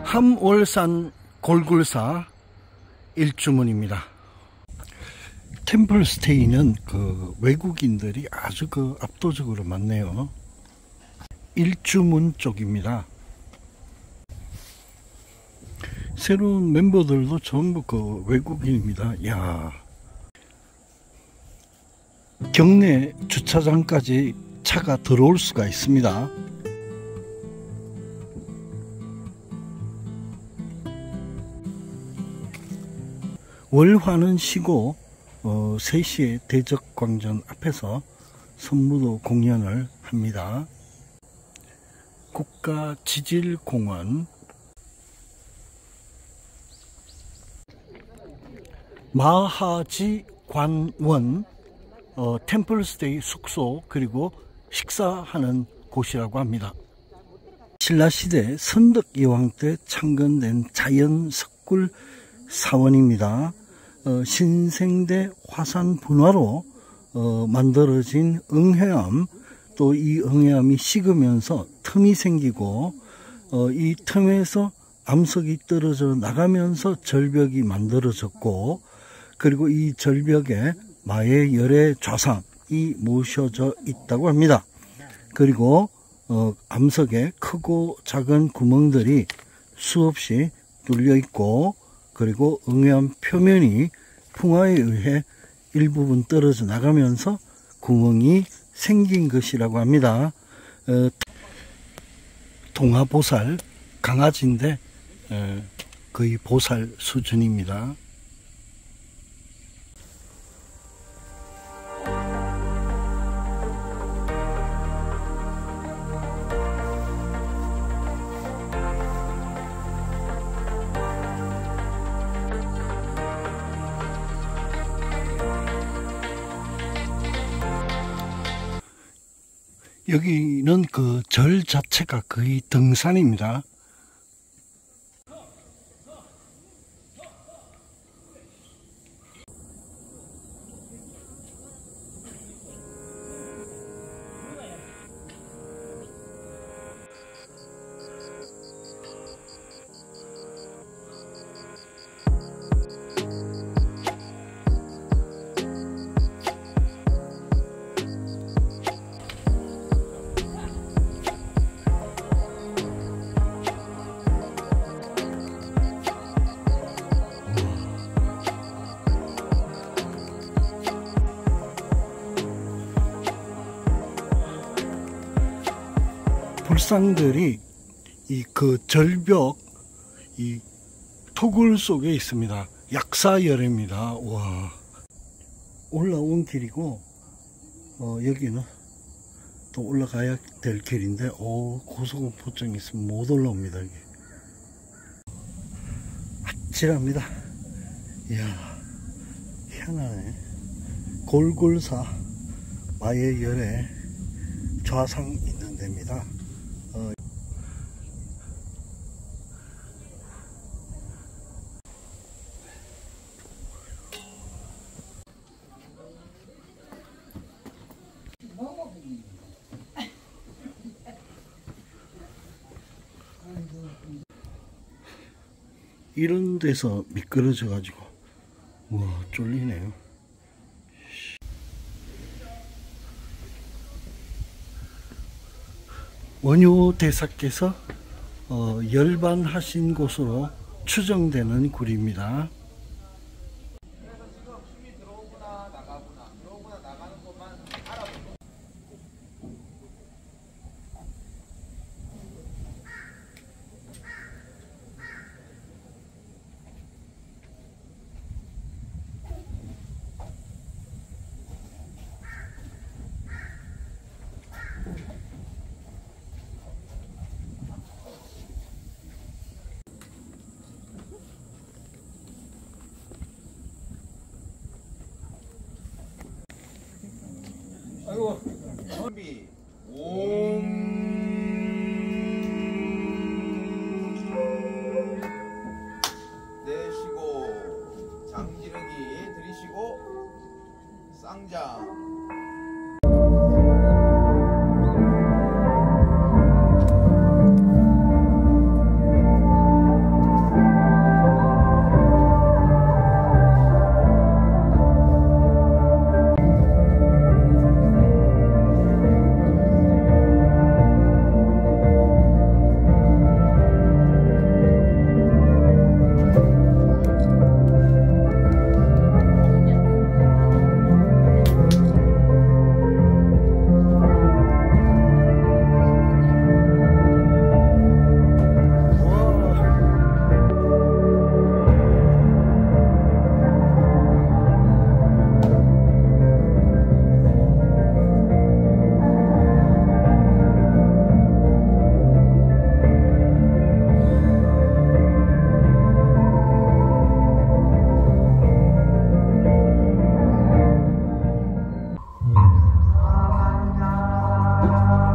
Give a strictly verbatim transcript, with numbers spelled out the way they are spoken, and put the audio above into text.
함월산 골굴사 일주문입니다. 템플스테이는 그 외국인들이 아주 그 압도적으로 많네요. 일주문 쪽입니다. 새로운 멤버들도 전부 그 외국인입니다. 야, 경내 주차장까지 차가 들어올 수가 있습니다. 월화는 쉬고 어, 세 시에 대적광전 앞에서 선무도 공연을 합니다. 국가지질공원, 마하지관원, 어, 템플스테이 숙소, 그리고 식사하는 곳이라고 합니다. 신라시대 선덕여왕 때 창건된 자연석굴 사원입니다. 어, 신생대 화산 분화로 어, 만들어진 응회암, 또 이 응회암이 식으면서 틈이 생기고 어, 이 틈에서 암석이 떨어져 나가면서 절벽이 만들어졌고, 그리고 이 절벽에 마의 열의 좌상이 모셔져 있다고 합니다. 그리고 어, 암석에 크고 작은 구멍들이 수없이 뚫려 있고, 그리고 응회암 표면이 풍화에 의해 일부분 떨어져 나가면서 구멍이 생긴 것이라고 합니다. 어, 동화보살 강아지인데 어, 거의 보살 수준입니다. 여기는 그 절 자체가 거의 등산입니다. 불상들이 이 그 절벽 이 토굴 속에 있습니다. 약사열입니다. 와, 올라온 길이고 어, 여기는 또 올라가야 될 길인데 오, 고소공포증이 있으면 못 올라옵니다. 이게 아찔합니다. 이야, 희한하네. 골골사 마의 열에 좌상 있는 데입니다. 어, 이런 데서 미끄러져 가지고 와, 쫄리네요. 원효 대사께서 어, 열반하신 곳으로 추정되는 굴입니다. 아이고, 준비. 옴. 내쉬고 장지르기 들이쉬고 쌍장. 오.